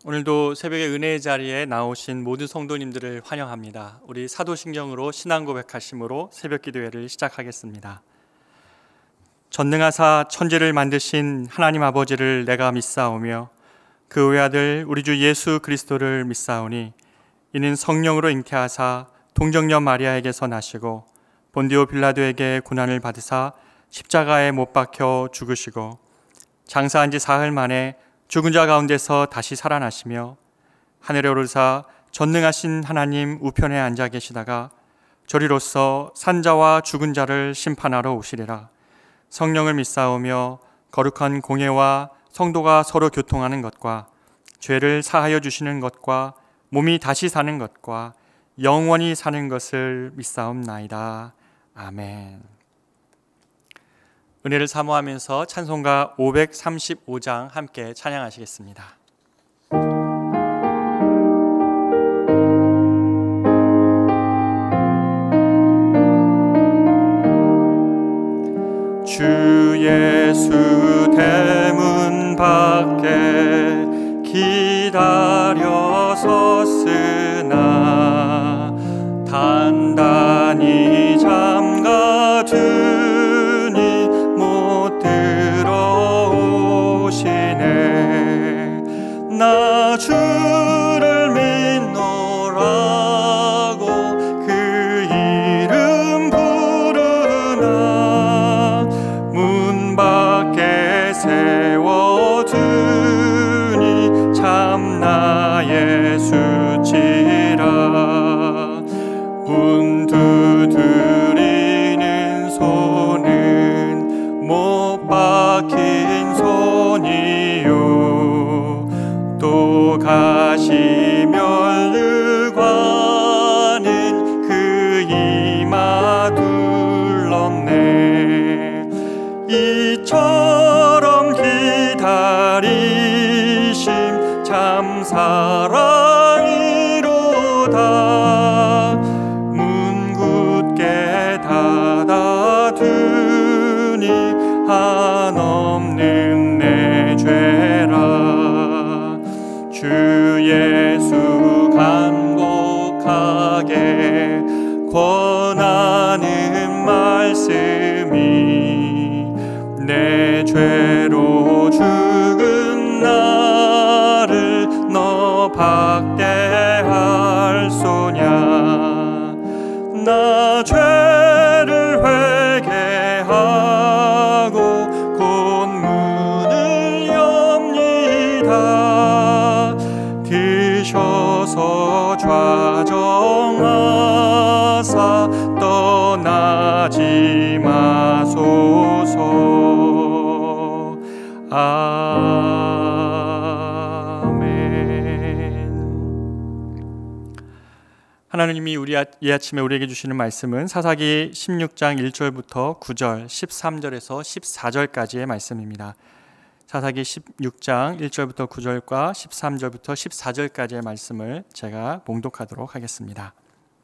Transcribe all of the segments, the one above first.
오늘도 새벽에 은혜의 자리에 나오신 모든 성도님들을 환영합니다. 우리 사도신경으로 신앙 고백하심으로 새벽 기도회를 시작하겠습니다. 전능하사 천지를 만드신 하나님 아버지를 내가 믿사오며 그 외아들 우리 주 예수 그리스도를 믿사오니 이는 성령으로 잉태하사 동정녀 마리아에게서 나시고 본디오 빌라도에게 고난을 받으사 십자가에 못 박혀 죽으시고 장사한 지 사흘 만에 죽은 자 가운데서 다시 살아나시며 하늘에 오르사 전능하신 하나님 우편에 앉아 계시다가 저리로서 산자와 죽은 자를 심판하러 오시리라. 성령을 믿사오며 거룩한 공예와 성도가 서로 교통하는 것과 죄를 사하여 주시는 것과 몸이 다시 사는 것과 영원히 사는 것을 믿사옵나이다. 아멘. 은혜를 사모하면서 찬송가 535장 함께 찬양하시겠습니다. 주 예수 대문 밖에 기다려 섰으나 단단히 잠가두니 못 들어오시네. 나 주를 믿노라고 그 이름 부르나 문 밖에 세워두니 참나의 수치라. 문 두드리는 손은 못 박힌 손이요 또 가시 면류관은 그 이마 둘렀네. 이처럼 기다리심 참 사랑이로다. 문 굳게 닫아두니 한없는 내 죄라. 주 예수 간곡하게 권하는 말씀이 내 죄로 죽은 나를 너 박대할 소냐. 나 죄를 회개하고 곧 문을 엽니다. 드셔서 좌정하사 떠나지 마소서. 하나님이 이 아침에 우리에게 주시는 말씀은 사사기 16장 1절부터 9절, 13절에서 14절까지의 말씀입니다. 사사기 16장 1절부터 9절과 13절부터 14절까지의 말씀을 제가 봉독하도록 하겠습니다.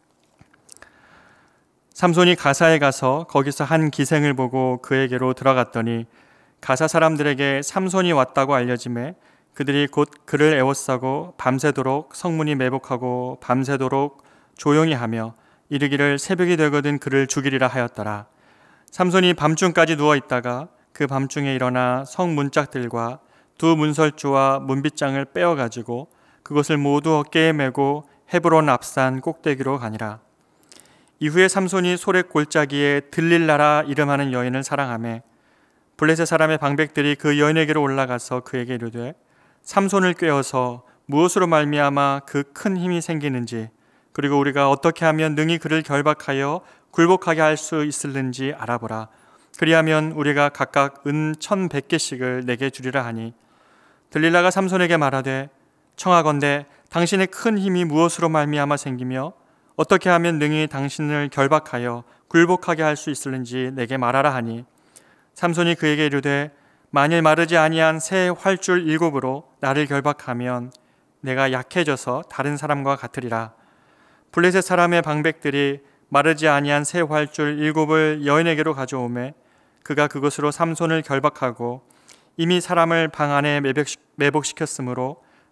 삼손이 가사에 가서 거기서 한 기생을 보고 그에게로 들어갔더니 가사 사람들에게 삼손이 왔다고 알려지매 그들이 곧 그를 애워싸고 밤새도록 성문이 매복하고 밤새도록 조용히 하며 이르기를 새벽이 되거든 그를 죽이리라 하였더라. 삼손이 밤중까지 누워있다가 그 밤중에 일어나 성 문짝들과 두 문설주와 문빗장을 빼어가지고 그것을 모두 어깨에 메고 헤브론 앞산 꼭대기로 가니라. 이후에 삼손이 소렛 골짜기에 들릴라라 이름하는 여인을 사랑하매 블레셋 사람의 방백들이 그 여인에게로 올라가서 그에게 이르되 삼손을 꾀어서 무엇으로 말미암아 그 큰 힘이 생기는지 그리고 우리가 어떻게 하면 능히 그를 결박하여 굴복하게 할 수 있을는지 알아보라. 그리하면 우리가 각각 은 1,100개씩을 내게 주리라 하니 들릴라가 삼손에게 말하되 청하건대 당신의 큰 힘이 무엇으로 말미암아 생기며 어떻게 하면 능히 당신을 결박하여 굴복하게 할 수 있을는지 내게 말하라 하니 삼손이 그에게 이르되 만일 마르지 아니한 새 활줄 7으로 나를 결박하면 내가 약해져서 다른 사람과 같으리라. 블레셋 사람의 방백들이 마르지 아니한 새 활줄 7을 여인에게로 가져오매 그가 그것으로 삼손을 결박하고 이미 사람을 방 안에 매복시켰으므로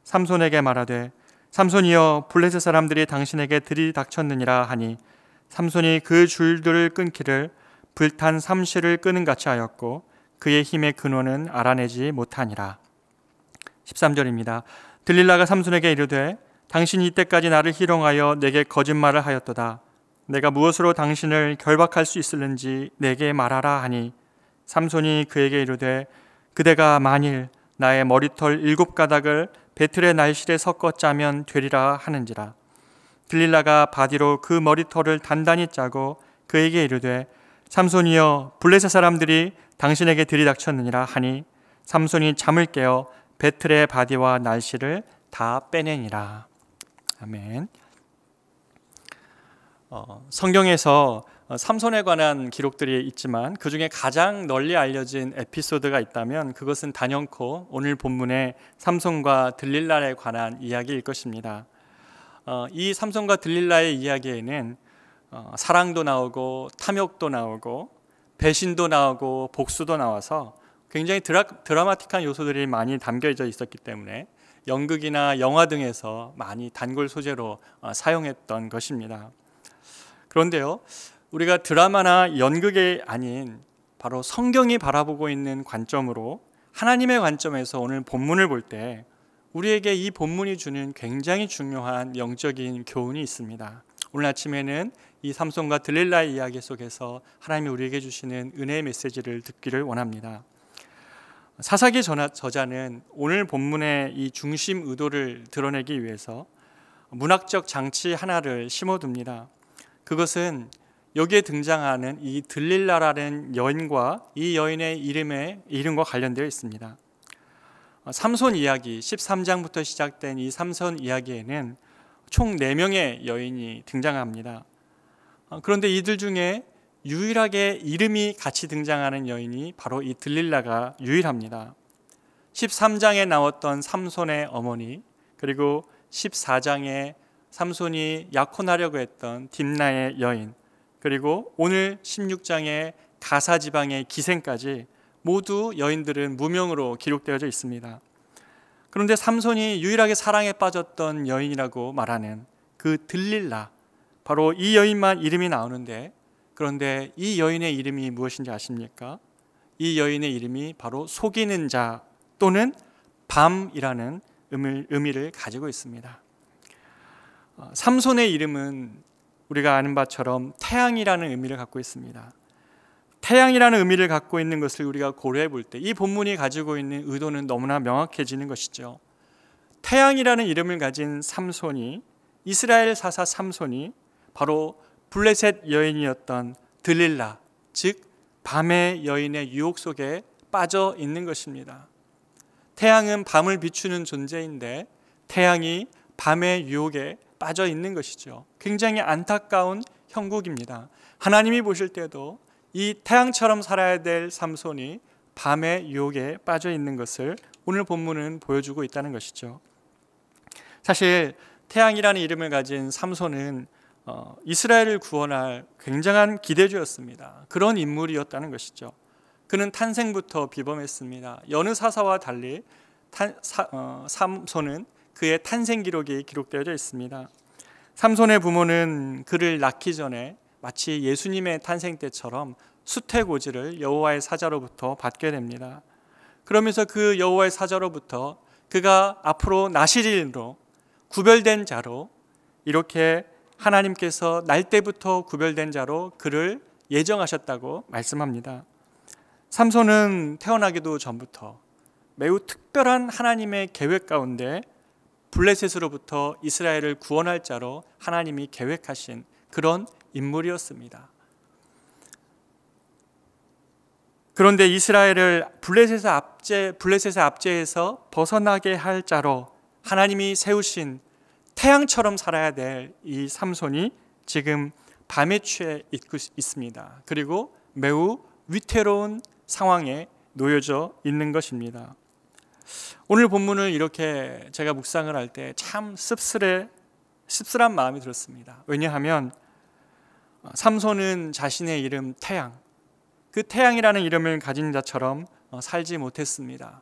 삼손에게 말하되 삼손이여 블레셋 사람들이 당신에게 들이닥쳤느니라 하니 삼손이 그 줄들을 끊기를 불탄 삼시를 끄는 같이 하였고 그의 힘의 근원은 알아내지 못하니라. 13절입니다. 들릴라가 삼손에게 이르되 당신이 이때까지 나를 희롱하여 내게 거짓말을 하였도다. 내가 무엇으로 당신을 결박할 수 있을는지 내게 말하라 하니 삼손이 그에게 이르되 그대가 만일 나의 머리털 7가닥을 배틀의 날실에 섞어 짜면 되리라 하는지라. 들릴라가 바디로 그 머리털을 단단히 짜고 그에게 이르되 삼손이여 블레셋 사람들이 당신에게 들이닥쳤느니라 하니 삼손이 잠을 깨어 배틀의 바디와 날실을 다 빼내니라. 아멘. 성경에서 삼손에 관한 기록들이 있지만 그 중에 가장 널리 알려진 에피소드가 있다면 그것은 단연코 오늘 본문의 삼손과 들릴라에 관한 이야기일 것입니다. 이 삼손과 들릴라의 이야기에는 사랑도 나오고 탐욕도 나오고 배신도 나오고 복수도 나와서 굉장히 드라마틱한 요소들이 많이 담겨져 있었기 때문에 연극이나 영화 등에서 많이 단골 소재로 사용했던 것입니다. 그런데요, 우리가 드라마나 연극이 아닌 바로 성경이 바라보고 있는 관점으로 하나님의 관점에서 오늘 본문을 볼 때 우리에게 이 본문이 주는 굉장히 중요한 영적인 교훈이 있습니다. 오늘 아침에는 이 삼손과 들릴라의 이야기 속에서 하나님이 우리에게 주시는 은혜의 메시지를 듣기를 원합니다. 사사기 저자는 오늘 본문의 이 중심 의도를 드러내기 위해서 문학적 장치 하나를 심어둡니다. 그것은 여기에 등장하는 이 들릴라라는 여인과 이 여인의 이름과 관련되어 있습니다. 삼손 이야기 13장부터 시작된 이 삼손 이야기에는 총 4명의 여인이 등장합니다. 그런데 이들 중에 유일하게 이름이 같이 등장하는 여인이 바로 이 들릴라가 유일합니다. 13장에 나왔던 삼손의 어머니, 그리고 14장에 삼손이 약혼하려고 했던 딥나의 여인, 그리고 오늘 16장의 가사 지방의 기생까지 모두 여인들은 무명으로 기록되어져 있습니다. 그런데 삼손이 유일하게 사랑에 빠졌던 여인이라고 말하는 그 들릴라, 바로 이 여인만 이름이 나오는데, 그런데 이 여인의 이름이 무엇인지 아십니까? 이 여인의 이름이 바로 속이는 자 또는 밤이라는 의미를 가지고 있습니다. 삼손의 이름은 우리가 아는 바처럼 태양이라는 의미를 갖고 있습니다. 태양이라는 의미를 갖고 있는 것을 우리가 고려해 볼 때 이 본문이 가지고 있는 의도는 너무나 명확해지는 것이죠. 태양이라는 이름을 가진 삼손이, 이스라엘 사사 삼손이 바로 블레셋 여인이었던 들릴라, 즉 밤의 여인의 유혹 속에 빠져 있는 것입니다. 태양은 밤을 비추는 존재인데 태양이 밤의 유혹에 빠져 있는 것이죠. 굉장히 안타까운 형국입니다. 하나님이 보실 때도 이 태양처럼 살아야 될 삼손이 밤의 유혹에 빠져 있는 것을 오늘 본문은 보여주고 있다는 것이죠. 사실 태양이라는 이름을 가진 삼손은 이스라엘을 구원할 굉장한 기대주였습니다. 그런 인물이었다는 것이죠. 그는 탄생부터 비범했습니다. 여느 사사와 달리 삼손은 그의 탄생 기록이 기록되어져 있습니다. 삼손의 부모는 그를 낳기 전에 마치 예수님의 탄생 때처럼 수태고지를 여호와의 사자로부터 받게 됩니다. 그러면서 그 여호와의 사자로부터 그가 앞으로 나시린으로 구별된 자로, 이렇게 하나님께서 날 때부터 구별된 자로 그를 예정하셨다고 말씀합니다. 삼손은 태어나기도 전부터 매우 특별한 하나님의 계획 가운데 블레셋으로부터 이스라엘을 구원할 자로 하나님이 계획하신 그런 인물이었습니다. 그런데 이스라엘을 블레셋의 압제에서 벗어나게 할 자로 하나님이 세우신 태양처럼 살아야 될 이 삼손이 지금 밤에 취해 있습니다. 그리고 매우 위태로운 상황에 놓여져 있는 것입니다. 오늘 본문을 이렇게 제가 묵상을 할 때 참 씁쓸한 마음이 들었습니다. 왜냐하면 삼손은 자신의 이름 태양, 그 태양이라는 이름을 가진 자처럼 살지 못했습니다.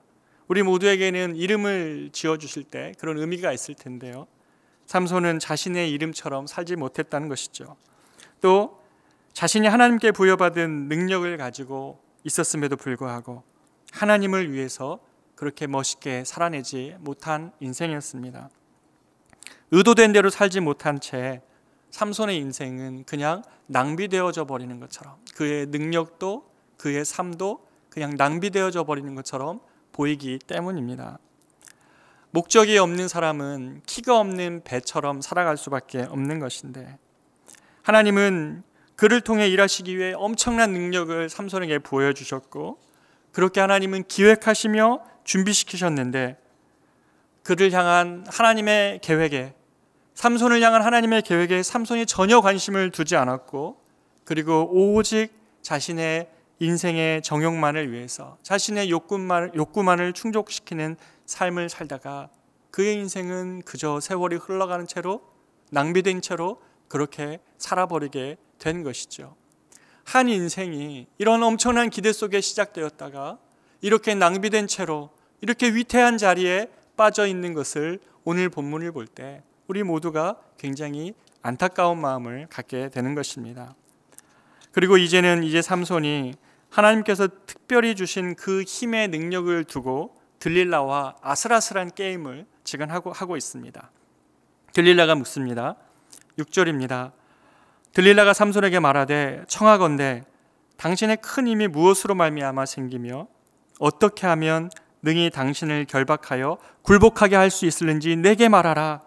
우리 모두에게는 이름을 지어주실 때 그런 의미가 있을 텐데요. 삼손은 자신의 이름처럼 살지 못했다는 것이죠. 또 자신이 하나님께 부여받은 능력을 가지고 있었음에도 불구하고 하나님을 위해서 그렇게 멋있게 살아내지 못한 인생이었습니다. 의도된 대로 살지 못한 채 삼손의 인생은 그냥 낭비되어져 버리는 것처럼, 그의 능력도 그의 삶도 그냥 낭비되어져 버리는 것처럼 보이기 때문입니다. 목적이 없는 사람은 키가 없는 배처럼 살아갈 수밖에 없는 것인데, 하나님은 그를 통해 일하시기 위해 엄청난 능력을 삼손에게 보여주셨고, 그렇게 하나님은 기획하시며 준비시키셨는데, 그를 향한 하나님의 계획에, 삼손을 향한 하나님의 계획에 삼손이 전혀 관심을 두지 않았고, 그리고 오직 자신의 인생의 정욕만을 위해서 자신의 욕구만을 충족시키는 삶을 살다가 그의 인생은 그저 세월이 흘러가는 채로, 낭비된 채로 그렇게 살아버리게 된 것이죠. 한 인생이 이런 엄청난 기대 속에 시작되었다가 이렇게 낭비된 채로 이렇게 위태한 자리에 빠져 있는 것을 오늘 본문을 볼 때 우리 모두가 굉장히 안타까운 마음을 갖게 되는 것입니다. 그리고 이제 삼손이 하나님께서 특별히 주신 그 힘의 능력을 두고 들릴라와 아슬아슬한 게임을 지금 하고 있습니다. 들릴라가 묻습니다. 6절입니다. 들릴라가 삼손에게 말하되 청하건대 당신의 큰 힘이 무엇으로 말미암아 생기며 어떻게 하면 능히 당신을 결박하여 굴복하게 할 수 있을는지 내게 말하라.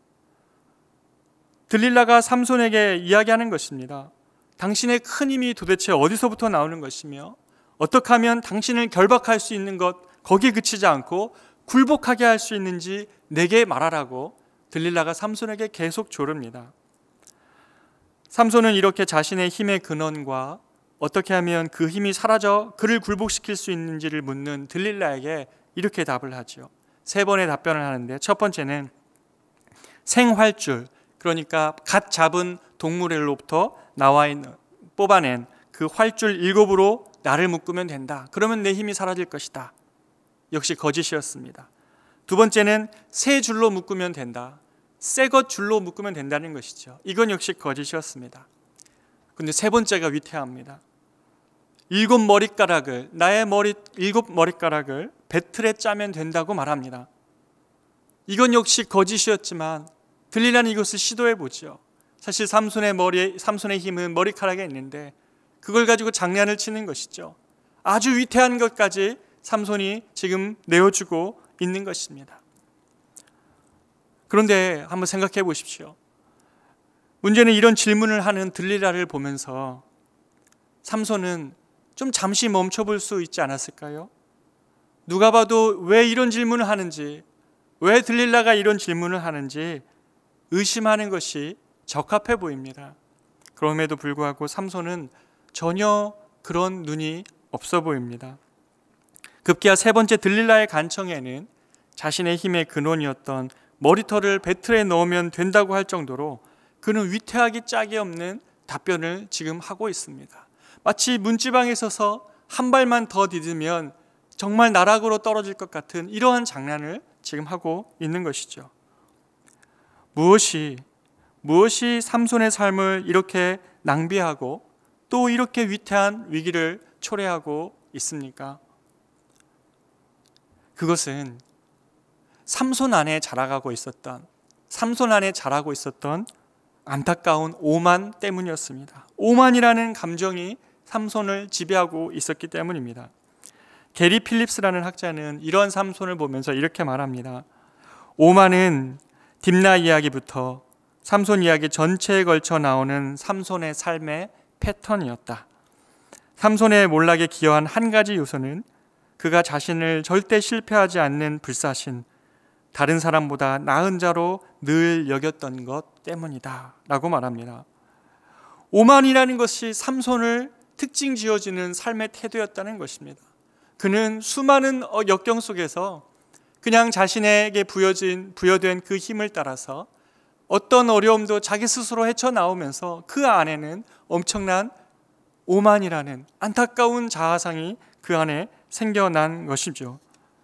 들릴라가 삼손에게 이야기하는 것입니다. 당신의 큰 힘이 도대체 어디서부터 나오는 것이며 어떻게 하면 당신을 결박할 수 있는 것, 거기에 그치지 않고 굴복하게 할 수 있는지 내게 말하라고 들릴라가 삼손에게 계속 조릅니다. 삼손은 이렇게 자신의 힘의 근원과 어떻게 하면 그 힘이 사라져 그를 굴복시킬 수 있는지를 묻는 들릴라에게 이렇게 답을 하죠. 3번의 답변을 하는데, 첫 번째는 생활줄, 그러니까 갓 잡은 동물로부터 뽑아낸 그 활줄 7으로 나를 묶으면 된다. 그러면 내 힘이 사라질 것이다. 역시 거짓이었습니다. 두 번째는 새 줄로 묶으면 된다. 새 것 줄로 묶으면 된다는 것이죠. 이건 역시 거짓이었습니다. 근데 세 번째가 위태합니다. 7머리카락을, 나의 7머리카락을 배틀에 짜면 된다고 말합니다. 이건 역시 거짓이었지만 들릴라는 이것을 시도해 보죠. 사실 삼손의 힘은 머리카락에 있는데 그걸 가지고 장난을 치는 것이죠. 아주 위태한 것까지 삼손이 지금 내어주고 있는 것입니다. 그런데 한번 생각해 보십시오. 문제는 이런 질문을 하는 들릴라를 보면서 삼손은 좀 잠시 멈춰볼 수 있지 않았을까요? 누가 봐도 왜 이런 질문을 하는지, 왜 들릴라가 이런 질문을 하는지 의심하는 것이 적합해 보입니다. 그럼에도 불구하고 삼손은 전혀 그런 눈이 없어 보입니다. 급기야 세 번째 들릴라의 간청에는 자신의 힘의 근원이었던 머리털을 배틀에 넣으면 된다고 할 정도로 그는 위태하기 짝이 없는 답변을 지금 하고 있습니다. 마치 문지방에 서서 한 발만 더 디디면 정말 나락으로 떨어질 것 같은 이러한 장난을 지금 하고 있는 것이죠. 무엇이 삼손의 삶을 이렇게 낭비하고 또 이렇게 위태한 위기를 초래하고 있습니까? 그것은 삼손 안에 자라고 있었던 안타까운 오만 때문이었습니다. 오만이라는 감정이 삼손을 지배하고 있었기 때문입니다. 게리 필립스라는 학자는 이런 삼손을 보면서 이렇게 말합니다. 오만은 딥나 이야기부터 삼손 이야기 전체에 걸쳐 나오는 삼손의 삶의 패턴이었다. 삼손의 몰락에 기여한 한 가지 요소는 그가 자신을 절대 실패하지 않는 불사신, 다른 사람보다 나은 자로 늘 여겼던 것 때문이다 라고 말합니다. 오만이라는 것이 삼손을 특징 지어지는 삶의 태도였다는 것입니다. 그는 수많은 역경 속에서 그냥 자신에게 부여된 그 힘을 따라서 어떤 어려움도 자기 스스로 헤쳐나오면서 그 안에는 엄청난 오만이라는 안타까운 자아상이 그 안에 생겨난 것이죠.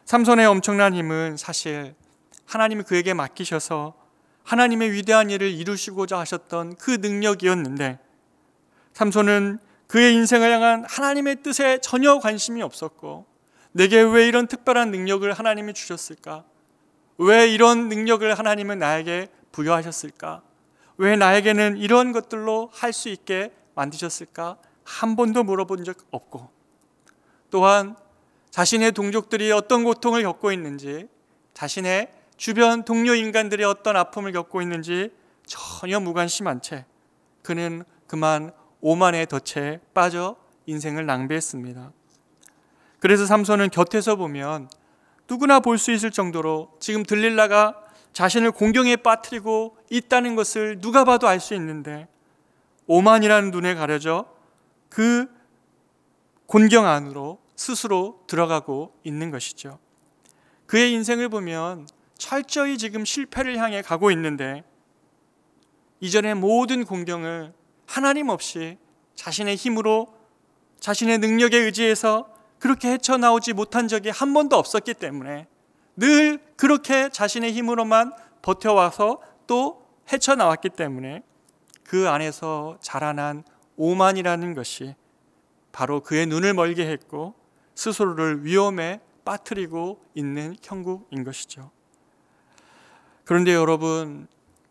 삼손의 엄청난 힘은 사실 하나님이 그에게 맡기셔서 하나님의 위대한 일을 이루시고자 하셨던 그 능력이었는데, 삼손은 그의 인생을 향한 하나님의 뜻에 전혀 관심이 없었고, 내게 왜 이런 특별한 능력을 하나님이 주셨을까? 왜 이런 능력을 하나님은 나에게 부여하셨을까? 왜 나에게는 이런 것들로 할 수 있게 만드셨을까? 한 번도 물어본 적 없고, 또한 자신의 동족들이 어떤 고통을 겪고 있는지, 자신의 주변 동료 인간들이 어떤 아픔을 겪고 있는지 전혀 무관심한 채 그는 그만 오만의 덫에 빠져 인생을 낭비했습니다. 그래서 삼손은 곁에서 보면 누구나 볼 수 있을 정도로 지금 들릴라가 자신을 공경에 빠뜨리고 있다는 것을 누가 봐도 알 수 있는데, 오만이라는 눈에 가려져 그 곤경 안으로 스스로 들어가고 있는 것이죠. 그의 인생을 보면 철저히 지금 실패를 향해 가고 있는데, 이전의 모든 공경을 하나님 없이 자신의 힘으로, 자신의 능력에 의지해서 그렇게 헤쳐나오지 못한 적이 한 번도 없었기 때문에, 늘 그렇게 자신의 힘으로만 버텨와서 또 헤쳐나왔기 때문에 그 안에서 자라난 오만이라는 것이 바로 그의 눈을 멀게 했고 스스로를 위험에 빠뜨리고 있는 형국인 것이죠. 그런데 여러분,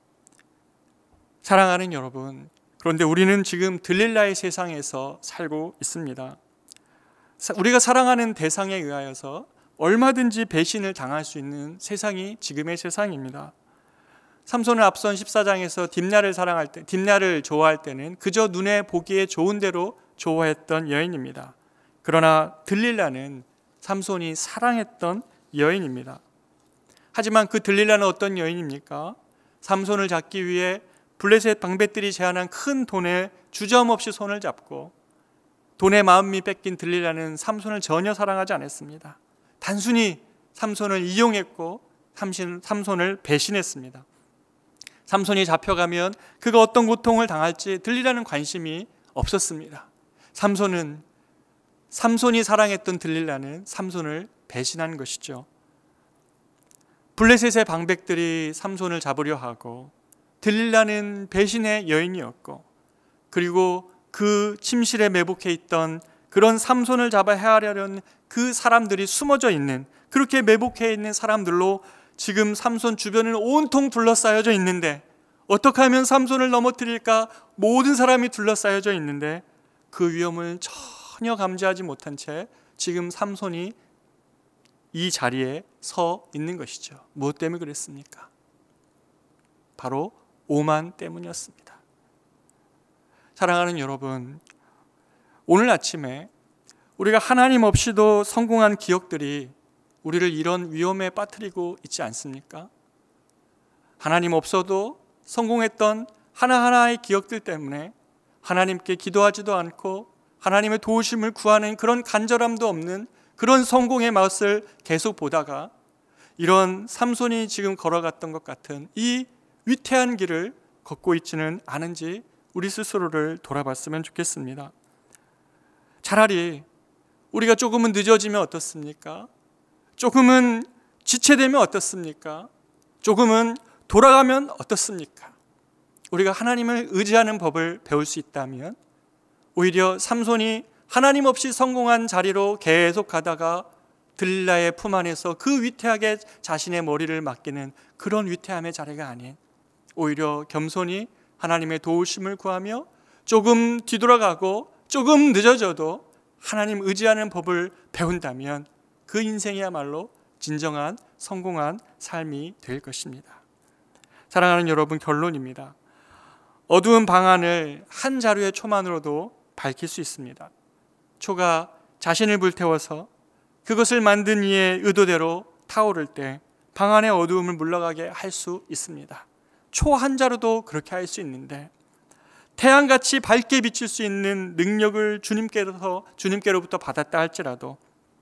사랑하는 여러분, 그런데 우리는 지금 들릴라의 세상에서 살고 있습니다. 우리가 사랑하는 대상에 의하여서 얼마든지 배신을 당할 수 있는 세상이 지금의 세상입니다. 삼손은 앞선 14장에서 딥냐를 좋아할 때는 그저 눈에 보기에 좋은 대로 좋아했던 여인입니다. 그러나 들릴라는 삼손이 사랑했던 여인입니다. 하지만 그 들릴라는 어떤 여인입니까? 삼손을 잡기 위해 블레셋 방백들이 제안한 큰 돈에 주저없이 손을 잡고, 돈의 마음이 뺏긴 들릴라는 삼손을 전혀 사랑하지 않았습니다. 단순히 삼손을 이용했고 삼손을 배신했습니다. 삼손이 잡혀가면 그가 어떤 고통을 당할지 들릴라는 관심이 없었습니다. 삼손이 사랑했던 들릴라는 삼손을 배신한 것이죠. 블레셋의 방백들이 삼손을 잡으려 하고, 들릴라는 배신의 여인이었고, 그리고 그 침실에 매복해 있던 그런 삼손을 잡아 해하려는 그 사람들이 숨어져 있는, 그렇게 매복해 있는 사람들로 지금 삼손 주변은 온통 둘러싸여져 있는데, 어떻게 하면 삼손을 넘어뜨릴까 모든 사람이 둘러싸여져 있는데 그 위험을 전혀 감지하지 못한 채 지금 삼손이 이 자리에 서 있는 것이죠. 무엇 때문에 그랬습니까? 바로 오만 때문이었습니다. 사랑하는 여러분, 오늘 아침에 우리가 하나님 없이도 성공한 기억들이 우리를 이런 위험에 빠뜨리고 있지 않습니까? 하나님 없어도 성공했던 하나하나의 기억들 때문에 하나님께 기도하지도 않고 하나님의 도우심을 구하는 그런 간절함도 없는 그런 성공의 맛을 계속 보다가 이런 삼손이 지금 걸어갔던 것 같은 이 위태한 길을 걷고 있지는 않은지 우리 스스로를 돌아봤으면 좋겠습니다. 차라리 우리가 조금은 늦어지면 어떻습니까? 조금은 지체되면 어떻습니까? 조금은 돌아가면 어떻습니까? 우리가 하나님을 의지하는 법을 배울 수 있다면 오히려 삼손이 하나님 없이 성공한 자리로 계속 가다가 들릴라의 품 안에서 그 위태하게 자신의 머리를 맡기는 그런 위태함의 자리가 아닌, 오히려 겸손히 하나님의 도우심을 구하며 조금 뒤돌아가고 조금 늦어져도 하나님 의지하는 법을 배운다면 그 인생이야말로 진정한 성공한 삶이 될 것입니다. 사랑하는 여러분, 결론입니다. 어두운 방안을 한 자루의 초만으로도 밝힐 수 있습니다. 초가 자신을 불태워서 그것을 만든 이의 의도대로 타오를 때 방안의 어두움을 물러가게 할 수 있습니다. 초 한 자루도 그렇게 할 수 있는데, 태양같이 밝게 비칠 수 있는 능력을 주님께로부터 받았다 할지라도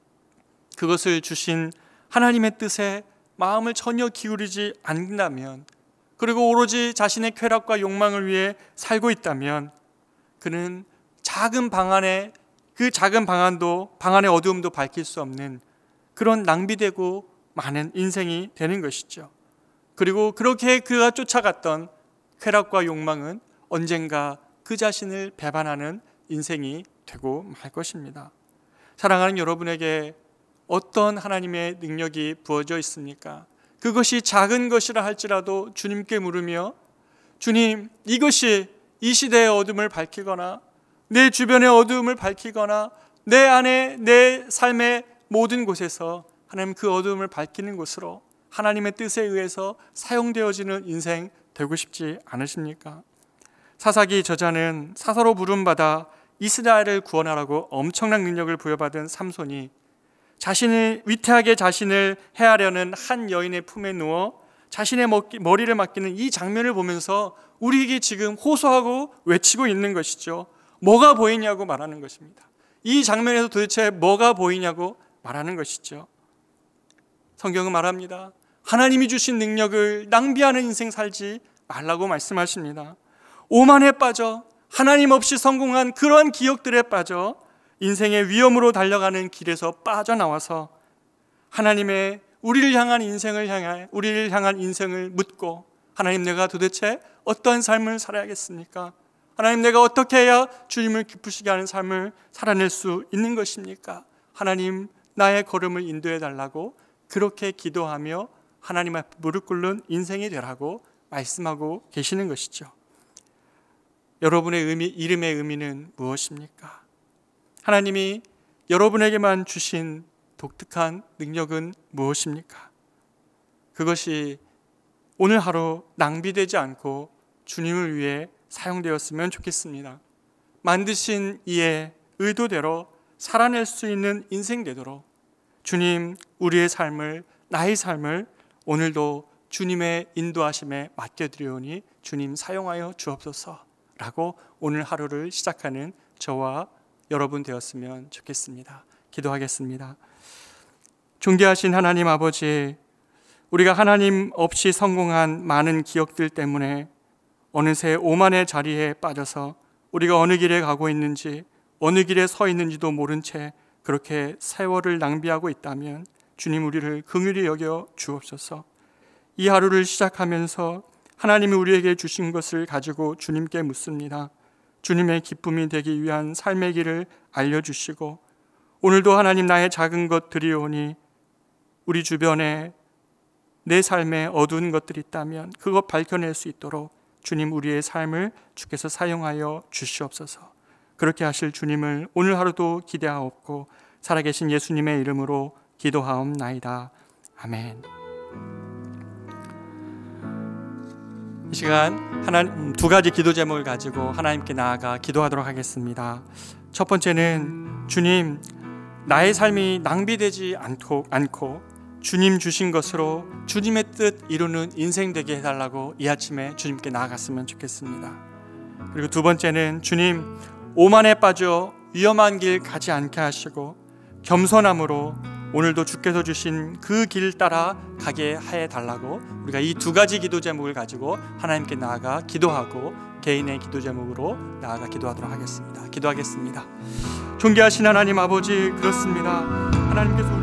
그것을 주신 하나님의 뜻에 마음을 전혀 기울이지 않는다면, 그리고 오로지 자신의 쾌락과 욕망을 위해 살고 있다면 그는 작은 방안에, 그 작은 방안의 어두움도 밝힐 수 없는 그런 낭비되고 많은 인생이 되는 것이죠. 그리고 그렇게 그가 쫓아갔던 쾌락과 욕망은 언젠가 그 자신을 배반하는 인생이 되고 말 것입니다. 사랑하는 여러분에게 어떤 하나님의 능력이 부어져 있습니까? 그것이 작은 것이라 할지라도 주님께 물으며, 주님, 이것이 이 시대의 어둠을 밝히거나 내 주변의 어둠을 밝히거나 내 안에 내 삶의 모든 곳에서 하나님 그 어둠을 밝히는 곳으로 하나님의 뜻에 의해서 사용되어지는 인생 되고 싶지 않으십니까? 사사기 저자는 사사로 부름받아 이스라엘을 구원하라고 엄청난 능력을 부여받은 삼손이 자신이 위태하게 자신을 해하려는 한 여인의 품에 누워 자신의 머리를 맡기는 이 장면을 보면서 우리에게 지금 호소하고 외치고 있는 것이죠. 뭐가 보이냐고 말하는 것입니다. 이 장면에서 도대체 뭐가 보이냐고 말하는 것이죠. 성경은 말합니다. 하나님이 주신 능력을 낭비하는 인생 살지 말라고 말씀하십니다. 오만에 빠져 하나님 없이 성공한 그러한 기억들에 빠져 인생의 위험으로 달려가는 길에서 빠져나와서 하나님의 우리를 향한 인생을 묻고, 하나님, 내가 도대체 어떤 삶을 살아야겠습니까? 하나님, 내가 어떻게 해야 주님을 기쁘시게 하는 삶을 살아낼 수 있는 것입니까? 하나님, 나의 걸음을 인도해 달라고 그렇게 기도하며 하나님 앞에 무릎 꿇는 인생이 되라고 말씀하고 계시는 것이죠. 여러분의 이름의 의미는 무엇입니까? 하나님이 여러분에게만 주신 독특한 능력은 무엇입니까? 그것이 오늘 하루 낭비되지 않고 주님을 위해 사용되었으면 좋겠습니다. 만드신 이의 의도대로 살아낼 수 있는 인생 되도록 주님, 우리의 삶을, 나의 삶을 오늘도 주님의 인도하심에 맡겨드리오니 주님 사용하여 주옵소서라고 오늘 하루를 시작하는 저와 여러분 되었으면 좋겠습니다. 기도하겠습니다. 존귀하신 하나님 아버지, 우리가 하나님 없이 성공한 많은 기억들 때문에 어느새 오만의 자리에 빠져서 우리가 어느 길에 가고 있는지, 어느 길에 서 있는지도 모른 채 그렇게 세월을 낭비하고 있다면 주님, 우리를 긍휼히 여겨 주옵소서. 이 하루를 시작하면서 하나님이 우리에게 주신 것을 가지고 주님께 묻습니다. 주님의 기쁨이 되기 위한 삶의 길을 알려주시고, 오늘도 하나님, 나의 작은 것 드리오니 우리 주변에 내 삶에 어두운 것들이 있다면 그것 밝혀낼 수 있도록 주님, 우리의 삶을 주께서 사용하여 주시옵소서. 그렇게 하실 주님을 오늘 하루도 기대하옵고 살아계신 예수님의 이름으로 기도하옵나이다. 아멘. 이 시간 두 가지 기도 제목을 가지고 하나님께 나아가 기도하도록 하겠습니다. 첫 번째는, 주님, 나의 삶이 낭비되지 않고 주님 주신 것으로 주님의 뜻 이루는 인생 되게 해달라고 이 아침에 주님께 나아갔으면 좋겠습니다. 그리고 두 번째는, 주님, 오만에 빠져 위험한 길 가지 않게 하시고 겸손함으로 오늘도 주께서 주신 그 길 따라 가게 해달라고 우리가 이 두 가지 기도 제목을 가지고 하나님께 나아가 기도하고 개인의 기도 제목으로 나아가 기도하도록 하겠습니다. 기도하겠습니다. 존귀하신 하나님 아버지, 그렇습니다. 하나님께서